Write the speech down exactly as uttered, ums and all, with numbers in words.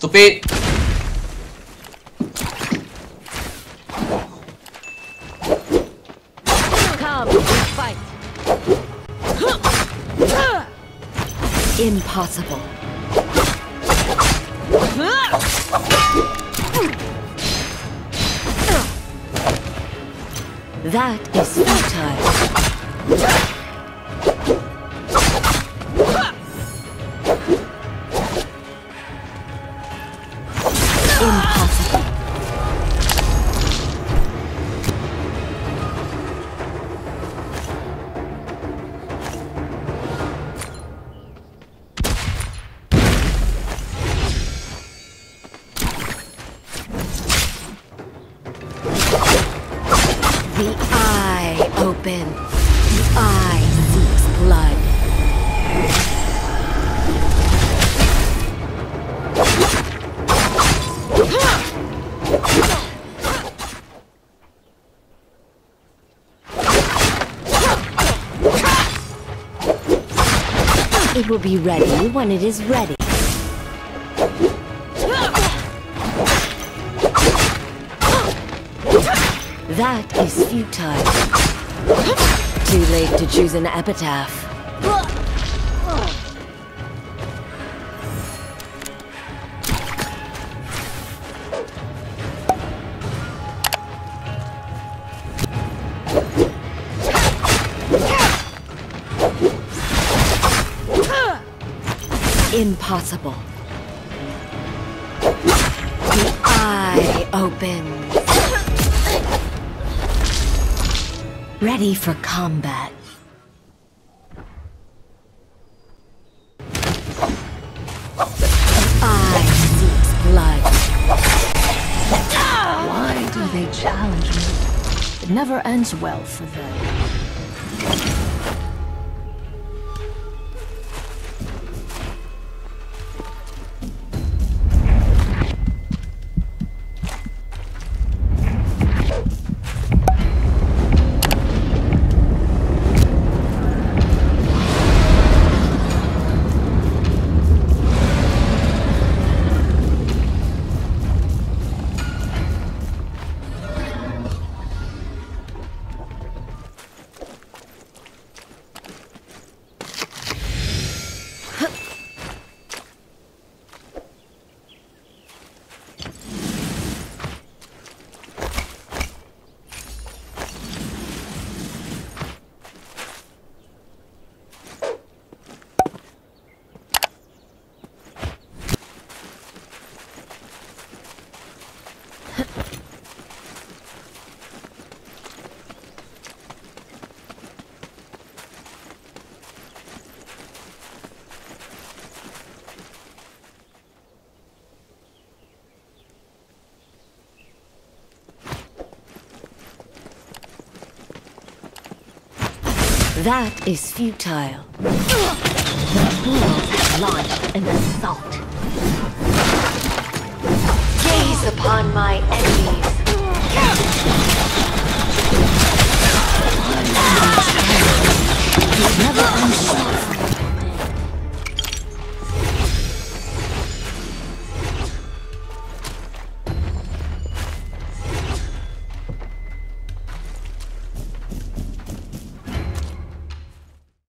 stupid. Come, we fight. Impossible. That is futile. Impossible. The eye open. The eye seeks blood. It will be ready when it is ready. That is futile. Too late to choose an epitaph. Impossible. The eye opens. Ready for combat. The eye seeks blood. Why do they challenge me? It never ends well for them. That is futile. The fools have launched an assault. Gaze upon my enemies.